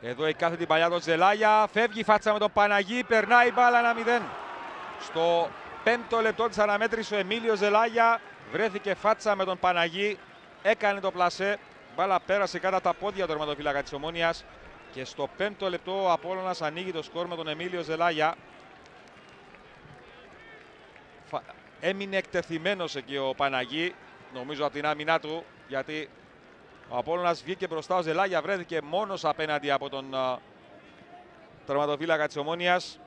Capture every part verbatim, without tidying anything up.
Εδώ η κάθετη παλιά των Ζελάγια. Φεύγει η φάτσα με τον Παναγί. Περνάει η μπάλα ένα μηδέν. Στο πέμπτο λεπτό της αναμέτρησης ο Εμίλιος Ζελάγια βρέθηκε φάτσα με τον Παναγί. Έκανε το πλασέ. Μπάλα πέρασε κάτω τα πόδια του τερματοφύλακα της Ομόνοιας. Και στο πέμπτο λεπτό ο Απόλλωνας ανοίγει το σκορ με τον Εμίλιο Ζελάγια. Έμεινε εκτεθειμένος εκεί ο Παναγί, νομίζω από την άμυνά του, γιατί ο Απόλλωνας βγήκε μπροστά, ο Ζελάγια βρέθηκε μόνος απέναντι από τον uh, τερματοφύλακα της Ομόνοιας.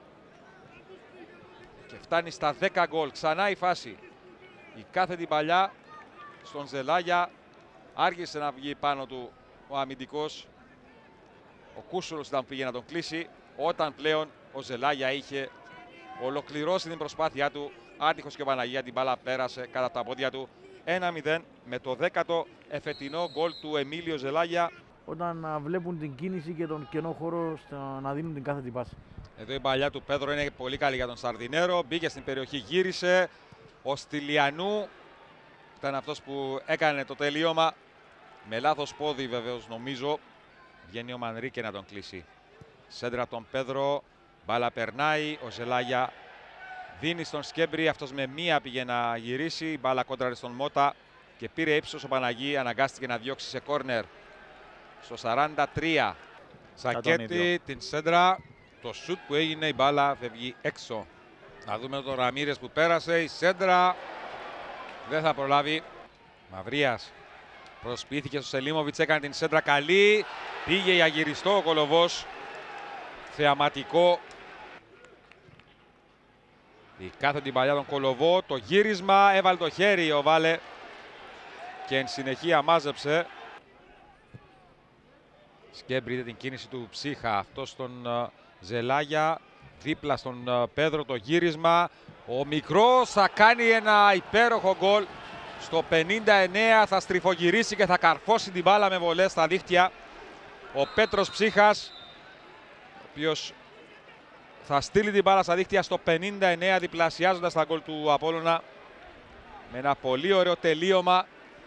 Και φτάνει στα δέκα γκολ. Ξανά η φάση. Η κάθετη παλιά στον Ζελάγια. Άργησε να βγει πάνω του ο αμυντικός. Ο Κούσουλος ήταν που πήγε να τον κλείσει, όταν πλέον ο Ζελάγια είχε ολοκληρώσει την προσπάθειά του. Άτυχος και ο Παναγία, την μπάλα πέρασε κατά από τα πόδια του. ένα μηδέν με το δέκατο εφετινό γκολ του Εμίλιο Ζελάγια. Όταν βλέπουν την κίνηση και τον κενό χώρο να δίνουν την κάθετη πάση. Εδώ η παλιά του Πέδρο είναι πολύ καλή για τον Σαρδινέρο. Μπήκε στην περιοχή, γύρισε. Ο Στυλιανού ήταν αυτός που έκανε το τελείωμα. Με λάθος πόδι βεβαίως νομίζω. Βγαίνει ο Μανρίκε να τον κλείσει. Σέντρα τον Πέδρο. Μπάλα περνάει. Ο Ζελάγια δίνει στον Σκέμπρη. Αυτός με μία πήγε να γυρίσει. Μπάλα κόντραρε στον Μότα. Και πήρε ύψος ο Παναγί. Αναγκάστηκε να διώξει σε κόρνερ. Στο σαράντα τρία. Σακέτη την σέντρα. Το σουτ που έγινε, η μπάλα φεύγει έξω. Να δούμε τον Ραμίρες που πέρασε. Η σέντρα δεν θα προλάβει. Μαυρίας προσποιήθηκε στο Σελίμοβιτς, έκανε την σέντρα καλή. Πήγε για γυριστό ο Κολοβός. Θεαματικό. Η κάθετη παλιά τον Κολοβό. Το γύρισμα, έβαλε το χέρι ο Βάλε. Και εν συνεχεία μάζεψε. Σκέμπρι την κίνηση του Ψύχα. Αυτό στον uh, Ζελάγια. Δίπλα στον uh, Πέδρο το γύρισμα. Ο μικρός θα κάνει ένα υπέροχο γκολ. Στο πενήντα εννέα θα στριφογυρίσει και θα καρφώσει την μπάλα με βολές στα δίχτυα. Ο Πέτρος Ψύχας, ο οποίος θα στείλει την μπάλα στα δίχτυα στο πενήντα εννέα, διπλασιάζοντας τα γκολ του Απόλλωνα. Με ένα πολύ ωραίο τελείωμα.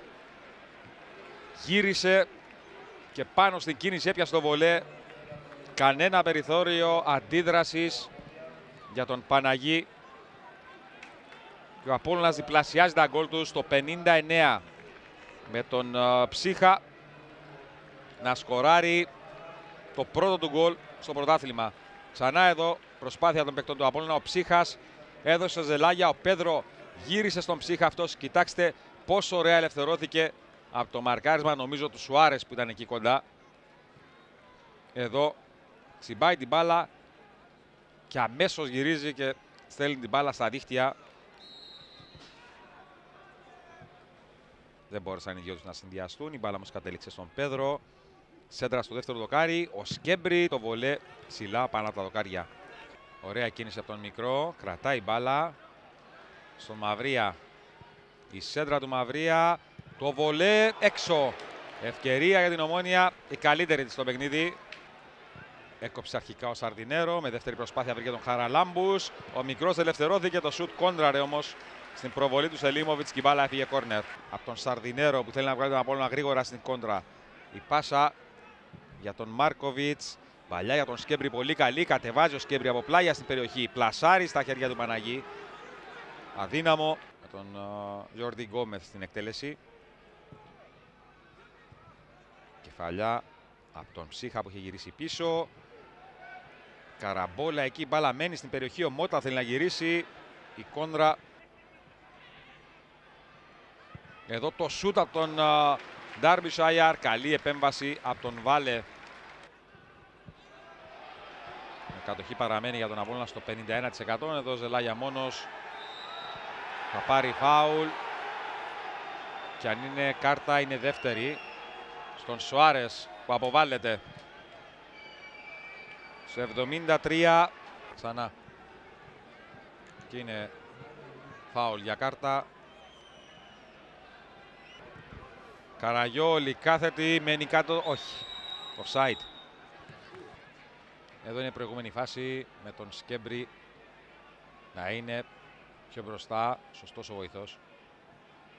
Γύρισε και πάνω στην κίνηση έπιασε το βολέ. Κανένα περιθώριο αντίδρασης για τον Παναγί. Και ο Απόλλωνας διπλασιάζει τα γκολ του στο πενήντα εννέα. Με τον uh, Ψύχα να σκοράρει το πρώτο του γκολ στο πρωτάθλημα. Ξανά εδώ προσπάθεια των παικτών του Απόλλωνα. Ο Ψύχας έδωσε Ζελάγια. Ο Πέδρο γύρισε στον Ψύχα αυτός. Κοιτάξτε πόσο ωραία ελευθερώθηκε από το μαρκάρισμα, νομίζω, του Σουάρες που ήταν εκεί κοντά. Εδώ τσιμπάει την μπάλα και αμέσως γυρίζει και στέλνει την μπάλα στα δίχτυα. Δεν μπόρεσαν οι δυο τους να συνδυαστούν. Η μπάλα όμως κατέληξε στον Πέδρο. Σέντρα στο δεύτερο δοκάρι. Ο Σκέμπρι το βολέ ψηλά πάνω από τα δοκάρια. Ωραία κίνηση από τον μικρό. Κρατάει μπάλα. Στον Μαυρία. Η σέντρα του Μαυρία. Το βολέ έξω. Ευκαιρία για την Ομόνια. Η καλύτερη της στο παιχνίδι. Έκοψε αρχικά ο Σαρδινέρο. Με δεύτερη προσπάθεια βρήκε τον Χαραλάμπους. Ο μικρός ελευθερώθηκε. Το σουτ κόντραρε όμως στην προβολή του Σελίμοβιτς και η μπάλα έφυγε κόρνερ. Από τον Σαρδινέρο που θέλει να βγάλει τον Απόλλωνα γρήγορα στην κόντρα. Η πάσα για τον Μάρκοβιτς. Παλιά για τον Σκέμπρι πολύ καλή. Κατεβάζει ο Σκέμπρι από πλάγια στην περιοχή. Πλασάρει στα χέρια του Παναγί. Αδύναμο με τον Γιόρντι uh, Γκόμεθ στην εκτέλεση. Κεφαλιά από τον Ψύχα που είχε γυρίσει πίσω. Καραμπόλα εκεί, μπάλα μένει στην περιοχή. Ο Μότα θέλει να γυρίσει. Η κόντρα. Εδώ το σούτ από τον Ντάρμπισάιαρ. Καλή επέμβαση από τον Βάλε. Η κατοχή παραμένει για τον Απόλλωνα στο πενήντα ένα τοις εκατό. Εδώ Ζελάγια μόνος. Θα πάρει φάουλ. Και αν είναι κάρτα είναι δεύτερη. Στον Σουάρες που αποβάλλεται. Στο εβδομήντα τρία. Ξανά. Και είναι φάουλ για κάρτα. Καραγιόλη κάθετη, μένει κάτω, όχι, offside. Εδώ είναι η προηγούμενη φάση με τον Σκέμπρι να είναι πιο μπροστά, σωστός ο βοηθός.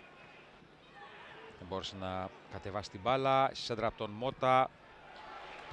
Δεν μπόρεσε να κατεβάσει την μπάλα, σέντρα από τον Μότα.